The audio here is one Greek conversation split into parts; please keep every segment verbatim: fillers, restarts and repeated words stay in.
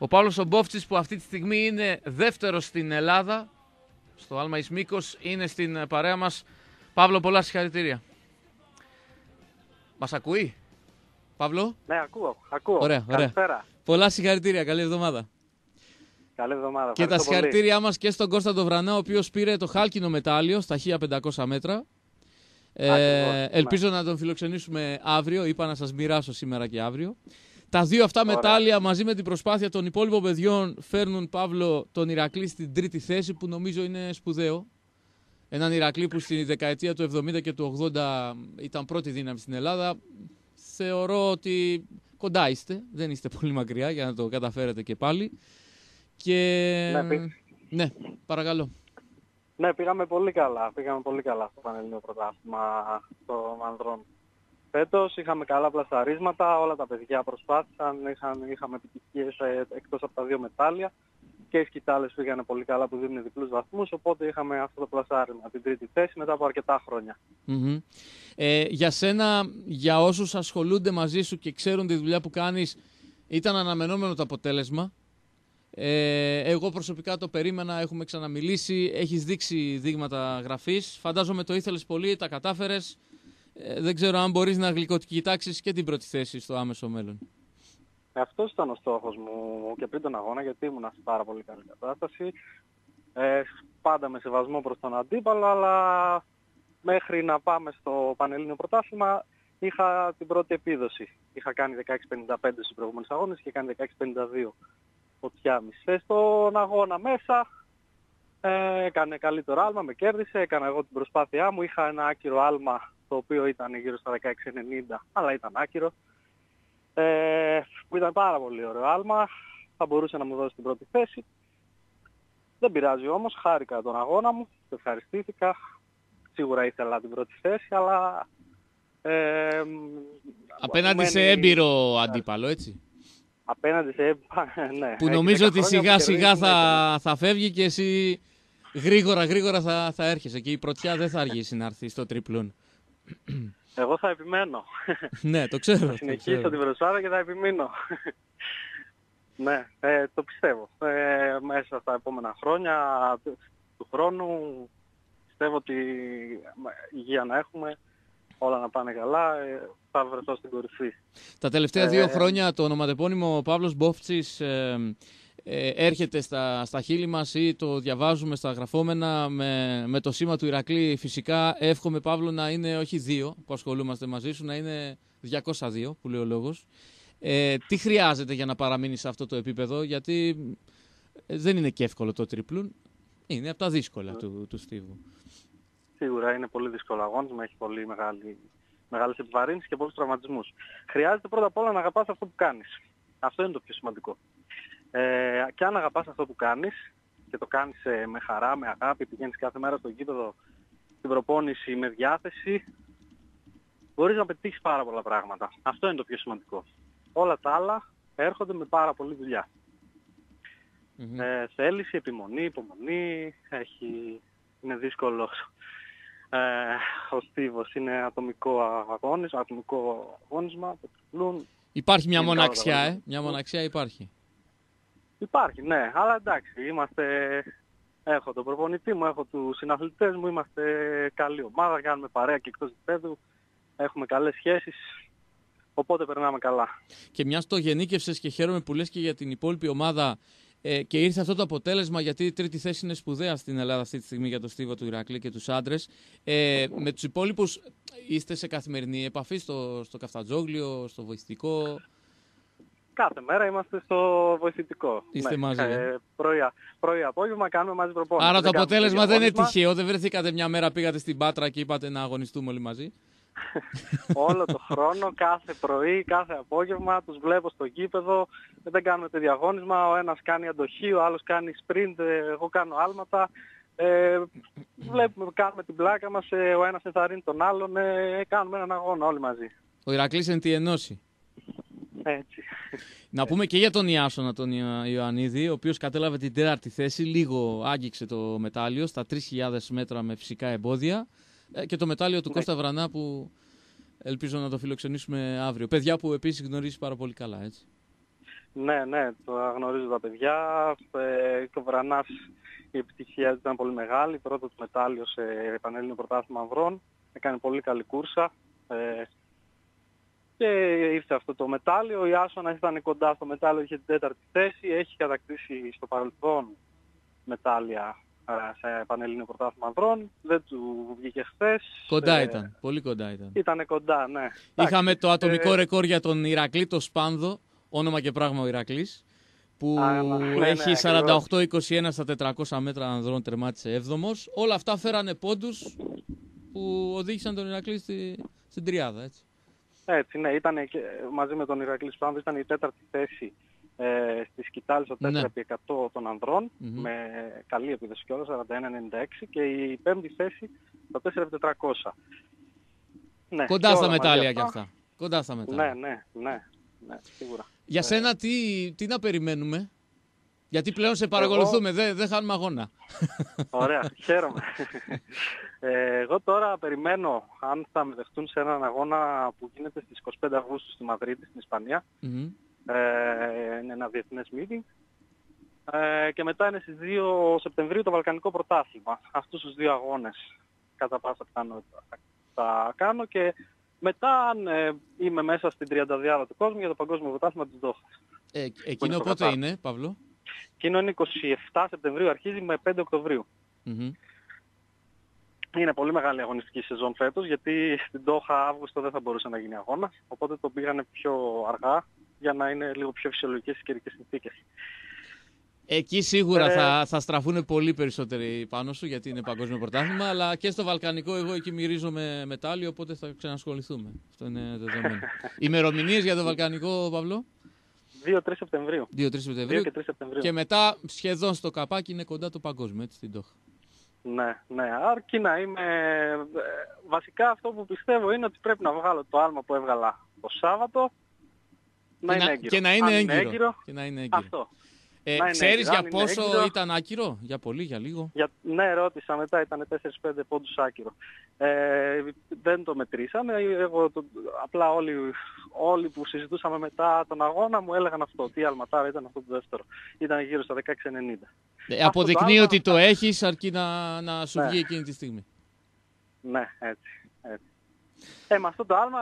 Ο Παύλος ο Μπόφτσης, που αυτή τη στιγμή είναι δεύτερος στην Ελλάδα, στο άλμα εις μήκος, είναι στην παρέα μας. Παύλο, πολλά συγχαρητήρια. Μας ακούει, Παύλο? Ναι, ακούω, ακούω. Ωραία, ωραία. Καλησπέρα. Πολλά συγχαρητήρια, καλή εβδομάδα. Καλή εβδομάδα. Και τα συγχαρητήριά μας και στον Κώστα τον Βρανά, ο οποίος πήρε το χάλκινο μετάλλιο στα χίλια πεντακόσια μέτρα. Ε, ελπίζω ναι. να τον φιλοξενήσουμε αύριο. Είπα να σας μοιράσω σήμερα και αύριο. Τα δύο αυτά Ωραία. μετάλλια μαζί με την προσπάθεια των υπόλοιπων παιδιών φέρνουν, Παύλο, τον Ηρακλή στην τρίτη θέση, που νομίζω είναι σπουδαίο. Έναν Ηρακλή που στη δεκαετία του εβδομήντα και του ογδόντα ήταν πρώτη δύναμη στην Ελλάδα. Θεωρώ ότι κοντά είστε, δεν είστε πολύ μακριά για να το καταφέρετε και πάλι. Και... Ναι, ναι, παρακαλώ. Ναι, πήγαμε πολύ καλά. Πήγαμε πολύ καλά στο Πανελλήνιο Πρωτάθλημα των ανδρών. Φέτος είχαμε καλά πλασαρίσματα, όλα τα παιδιά προσπάθησαν, είχαν, είχαμε επιτυχίες εκτός από τα δύο μετάλλια και οι σκητάλες πήγανε πολύ καλά που δίνουν διπλούς βαθμούς, οπότε είχαμε αυτό το πλασάρισμα, την τρίτη θέση μετά από αρκετά χρόνια. Mm-hmm. Ε, για σένα, για όσους ασχολούνται μαζί σου και ξέρουν τη δουλειά που κάνεις, ήταν αναμενόμενο το αποτέλεσμα. Ε, εγώ προσωπικά το περίμενα, έχουμε ξαναμιλήσει, έχεις δείξει δείγματα γραφής, φαντάζομαι το ήθελες πολύ, τα κατάφερες. Ε, δεν ξέρω αν μπορείς να γλυκοκοιτάξεις και την πρώτη θέση στο άμεσο μέλλον. Αυτός ήταν ο στόχος μου και πριν τον αγώνα, γιατί ήμουν σε πάρα πολύ καλή κατάσταση. Ε, πάντα με σεβασμό προς τον αντίπαλο, αλλά μέχρι να πάμε στο Πανελλήνιο Πρωτάθλημα είχα την πρώτη επίδοση. Είχα κάνει δεκαέξι πενήντα πέντε στους προηγούμενους αγώνες και κάνει δεκαέξι πενήντα δύο ο Τιάμις. Ε, στον αγώνα μέσα ε, έκανε καλύτερο άλμα, με κέρδισε, έκανα εγώ την προσπάθειά μου, είχα ένα άκυρο άλμα το οποίο ήταν γύρω στα δεκαέξι ενενήντα, αλλά ήταν άκυρο. Ε, που ήταν πάρα πολύ ωραίο άλμα, θα μπορούσε να μου δώσει την πρώτη θέση. Δεν πειράζει όμως, χάρηκα τον αγώνα μου, ευχαριστήθηκα. Σίγουρα ήθελα την πρώτη θέση, αλλά... Ε, απέναντι μένει... σε έμπειρο αντίπαλο, έτσι. Απέναντι σε... ναι. Που νομίζω ότι σιγά σιγά θα, θα φεύγει και εσύ γρήγορα γρήγορα θα, θα έρχεσαι και η πρωτιά δεν θα αργήσει να έρθει στο τριπλούν. Εγώ θα επιμένω. Ναι, το ξέρω. Θα συνεχίσω την προσπάθεια και θα επιμείνω. Ναι, ε, το πιστεύω. Ε, μέσα στα επόμενα χρόνια του χρόνου πιστεύω ότι υγεία να έχουμε, όλα να πάνε καλά, ε, θα βρεθώ στην κορυφή. Τα τελευταία δύο ε, χρόνια το ονοματεπώνυμο Παύλος Μπόφτσης ε, ε, έρχεται στα, στα χείλη μας ή το διαβάζουμε στα γραφόμενα με, με το σήμα του Ηρακλή. Φυσικά εύχομαι, Παύλο, να είναι όχι δύο που ασχολούμαστε μαζί σου, να είναι διακόσια δύο που λέει ο λόγος. Ε, τι χρειάζεται για να παραμείνει σε αυτό το επίπεδο, γιατί δεν είναι και εύκολο το τρίπλουν, είναι από τα δύσκολα mm. του, του στίβου. Σίγουρα είναι πολύ δύσκολο αγώνισμα, έχει πολύ μεγάλη, μεγάλες επιβαρύνσεις και πολλούς τραυματισμούς. Χρειάζεται πρώτα απ' όλα να αγαπάς αυτό που κάνεις. Αυτό είναι το πιο σημαντικό. Ε, και αν αγαπάς αυτό που κάνεις και το κάνεις ε, με χαρά, με αγάπη, πηγαίνεις κάθε μέρα στο γήπεδο, στην προπόνηση με διάθεση, μπορείς να πετύχεις πάρα πολλά πράγματα. Αυτό είναι το πιο σημαντικό. Όλα τα άλλα έρχονται με πάρα πολλή δουλειά. Mm-hmm. Ε, θέληση, επιμονή, υπομονή, έχει... είναι δύσκολο. Ε, ο στίβος είναι ατομικό αγώνισμα, ατομικό αγώνισμα, το τριπλούν. Υπάρχει μια μοναξιά, ε, μια μοναξιά υπάρχει. Υπάρχει, ναι, αλλά εντάξει, είμαστε, έχω τον προπονητή μου, έχω τους συναθλητές μου, είμαστε καλή ομάδα, κάνουμε παρέα και εκτός γηπέδου, έχουμε καλές σχέσεις, οπότε περνάμε καλά. Και μιας το γενίκευσες και χαίρομαι που λες και για την υπόλοιπη ομάδα ε, και ήρθε αυτό το αποτέλεσμα, γιατί η τρίτη θέση είναι σπουδαία στην Ελλάδα αυτή τη στιγμή για το στίβο του Ηρακλή και τους άντρες. Ε, με τους υπόλοιπους είστε σε καθημερινή επαφή στο, στο Καφτατζόγλιο, στο βοηθητικό? Κάθε μέρα είμαστε στο βοηθητικό. Είστε ναι. μαζί. Ε, πρωί απόγευμα κάνουμε μαζί προπόνηση. Άρα το αποτέλεσμα δεν είναι τυχαίο, δεν βρεθήκατε μια μέρα, πήγατε στην Πάτρα και είπατε να αγωνιστούμε όλοι μαζί? Όλο το χρόνο, κάθε πρωί, κάθε απόγευμα, τους βλέπω στο γήπεδο, δεν κάνουμε το διαγώνισμα, ο ένας κάνει αντοχή, ο άλλος κάνει sprint, εγώ κάνω άλματα. Ε, βλέπουμε, κάνουμε την πλάκα μας, ε, ο ένας ενθαρρύνει τον άλλον, ε, κάνουμε έναν αγώνα όλοι μαζί. Ο Ηρακλής εν τη ενώση. Έτσι. Να πούμε και για τον Ιάσονα τον Ιωαννίδη, ο οποίος κατέλαβε την τέταρτη θέση, λίγο άγγιξε το μετάλλιο στα τρεις χιλιάδες μέτρα με φυσικά εμπόδια, και το μετάλλιο του ναι. Κώστα Βρανά που ελπίζω να το φιλοξενήσουμε αύριο. Παιδιά που επίσης γνωρίζεις πάρα πολύ καλά, έτσι. Ναι, ναι, το γνωρίζω τα παιδιά. Ε, και ο Βρανάς, η επιτυχία του ήταν πολύ μεγάλη. Πρώτο του μετάλλιο σε Πανελλήνιο Πρωτάθλημα Ανδρών. Έκανε πολύ καλή κούρσα. Ε, και ήρθε αυτό το μετάλλιο. Η Άσονας ήταν κοντά στο μετάλλιο, είχε την τέταρτη θέση. Έχει κατακτήσει στο παρελθόν μετάλλια σε Πανελλήνιο Πρωτάθλημα Ανδρών. Δεν του βγήκε χθες. Κοντά ε, ήταν, πολύ κοντά ήταν. Ήτανε κοντά, ναι. Είχαμε το ατομικό ε, ρεκόρ για τον Ηρακλή, το Σπάνδο, όνομα και πράγμα ο Ηρακλής, που α, ναι, έχει ναι, σαράντα οκτώ είκοσι ένα στα τετρακόσια μέτρα ανδρών, τερμάτισε έβδομος. Όλα αυτά φέρανε πόντους που οδήγησαν τον Ηρακλή στη, στην τριάδα, έτσι. Έτσι, ναι, ήταν και, μαζί με τον Ηρακλή Σπάνδο, ήταν η τέταρτη θέση ε, στη σκητάλη στο τέσσερα επί εκατό των ανδρών, mm-hmm. με καλή επίδοση κιόλας, σαράντα ένα ενενήντα έξι, και η πέμπτη θέση στο τέσσερα επί τετρακόσια. Ναι, κοντά στα μετάλλια κι αυτά. Κοντά στα μετάλλια. Ναι, ναι, ναι, ναι, σίγουρα. Για ε... σένα τι, τι να περιμένουμε? Γιατί πλέον σε παρακολουθούμε, εγώ... δεν δε χάνουμε αγώνα. Ωραία, χαίρομαι. ε, εγώ τώρα περιμένω αν θα με δεχτούν σε έναν αγώνα που γίνεται στις είκοσι πέντε Αυγούστου στη Μαδρίτη, στην Ισπανία. Mm-hmm. Ε, είναι ένα διεθνές meeting. Ε, και μετά είναι στις δύο Σεπτεμβρίου το Βαλκανικό Πρωτάθλημα. Αυτούς τους δύο αγώνες κατά πάσα πιθανότητα θα κάνω, και μετά αν ε, είμαι μέσα στην τριανταδιάδα του κόσμου για το Παγκόσμιο Πρωτάθλημα της Δόχας. Ε, εκείνο πότε είναι, Παύλο? Εκείνο είναι είκοσι επτά Σεπτεμβρίου, αρχίζει με πέντε Οκτωβρίου. Mm-hmm. Είναι πολύ μεγάλη αγωνιστική σεζόν φέτος, γιατί στην Ντόχα Αύγουστο δεν θα μπορούσε να γίνει αγώνα, οπότε το πήγανε πιο αργά για να είναι λίγο πιο φυσιολογικές οι καιρικές συνθήκες. Εκεί σίγουρα ε... θα, θα στραφούν πολύ περισσότεροι πάνω σου, γιατί είναι παγκόσμιο πρωτάθλημα, αλλά και στο Βαλκανικό εγώ εκεί μυρίζομαι μετάλλιο, οπότε θα ξανασχοληθούμε. Αυτό είναι δεδομένο. Ημερομηνίες για το Βαλκανικό, Παύλο? δύο τρεις Σεπτεμβρίου. δύο τρεις Σεπτεμβρίου. δύο και τρεις Σεπτεμβρίου. Και μετά σχεδόν στο καπάκι είναι κοντά το παγκόσμιο, έτσι, στην Ντόχα. Ναι, ναι, αρκεί να είμαι... Βασικά αυτό που πιστεύω είναι ότι πρέπει να βγάλω το άλμα που έβγαλα το Σάββατο, να είναι έγκυρο. Και να είναι έγκυρο. έγκυρο. Και να είναι έγκυρο. Αυτό. Ε, ξέρεις για πόσο έγκυρο. Ήταν άκυρο? Για πολύ, για λίγο? Για... Ναι, ρώτησα μετά, ήταν τέσσερα πέντε πόντους άκυρο. Ε, δεν το μετρήσαμε. Εγώ, το... Απλά όλοι, όλοι που συζητούσαμε μετά τον αγώνα μου έλεγαν αυτό. Τι αλματάρα ήταν αυτό το δεύτερο. Ήταν γύρω στα δεκαέξι ενενήντα. Ε, αποδεικνύει το ότι το έχεις, αρκεί να, να σου ναι. βγει εκείνη τη στιγμή. Ναι, έτσι. έτσι. Ε, με αυτό το άλμα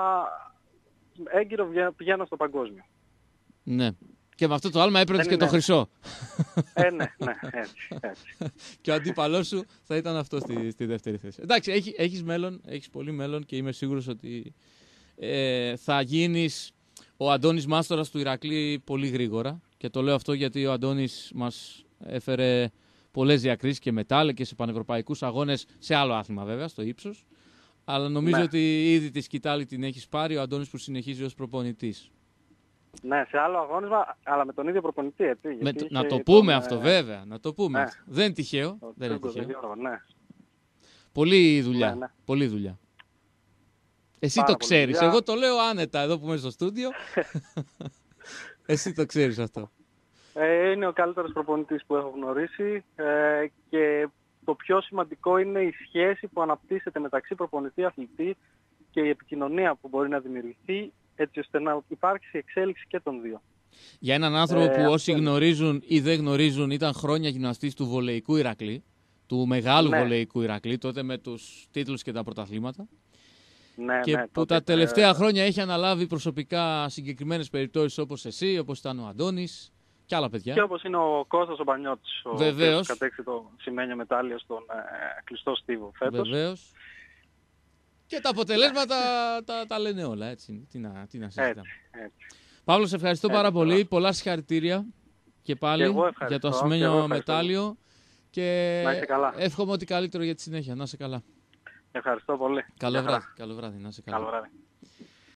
έγκυρο πηγαίνω στο παγκόσμιο. Ναι. Και με αυτό το άλμα έπαιρνες και το χρυσό. Ε, ναι, ναι, έτσι, έτσι. Και ο αντίπαλός σου θα ήταν αυτό στη, στη δεύτερη θέση. Εντάξει, έχει, έχεις μέλλον, έχεις πολύ μέλλον, και είμαι σίγουρος ότι ε, θα γίνεις ο Αντώνης Μάστορας του Ηρακλή πολύ γρήγορα. Και το λέω αυτό γιατί ο Αντώνης μας έφερε πολλές διακρίσεις και μετάλλια και σε πανευρωπαϊκούς αγώνες, σε άλλο άθλημα βέβαια, στο ύψος. Αλλά νομίζω ναι. ότι ήδη τη σκητάλη την έχεις πάρει, ο Αντώνης που συνεχίζει ως προπονητής. Ναι, σε άλλο αγώνισμα, αλλά με τον ίδιο προπονητή, έτσι. Με το, να το πούμε τον, αυτό, ε... βέβαια. Να το πούμε. Ναι. Αυτό. Δεν είναι τυχαίο. Το δεν είναι τυχαίο. Γιώργο, ναι. Πολλή δουλειά. Ναι, ναι. Πολλή δουλειά. Εσύ Πάρα το ξέρεις. δουλειά. Εγώ το λέω άνετα εδώ που είμαι στο στούντιο. Εσύ το ξέρεις αυτό. Ε, είναι ο καλύτερος προπονητής που έχω γνωρίσει, ε, και το πιο σημαντικό είναι η σχέση που αναπτύσσεται μεταξύ προπονητή-αθλητή και η επικοινωνία που μπορεί να δημιουργηθεί, έτσι ώστε να υπάρξει εξέλιξη και των δύο. Για έναν άνθρωπο ε, που όσοι αυτό... γνωρίζουν ή δεν γνωρίζουν ήταν χρόνια γυμναστής του βολεϊκού Ηρακλή, του μεγάλου ναι. βολεϊκού Ηρακλή, τότε με τους τίτλους και τα πρωταθλήματα, ναι, και ναι, που τότε, τα τελευταία ε... χρόνια έχει αναλάβει προσωπικά συγκεκριμένες περιπτώσεις, όπως εσύ, όπως ήταν ο Αντώνης και άλλα παιδιά. Και όπως είναι ο Κώστας ο Πανιώτης, ο οποίος κατέξει το σημαίνιο μετάλλιο στον ε, κλειστό στίβο φέτος. Βεβαίως. Και τα αποτελέσματα τα, τα λένε όλα, έτσι. Τι να, τι να συζητάμε. Έτσι, έτσι. Παύλο, σε ευχαριστώ έτσι, πάρα τώρα. πολύ. Πολλά συγχαρητήρια και πάλι και για το ασημένιο μετάλλιο. Και να είσαι καλά. Εύχομαι ό,τι καλύτερο για τη συνέχεια. Να είσαι καλά. Ευχαριστώ πολύ. Καλό βράδυ. Καλό βράδυ. Να είσαι καλά. Καλό βράδυ.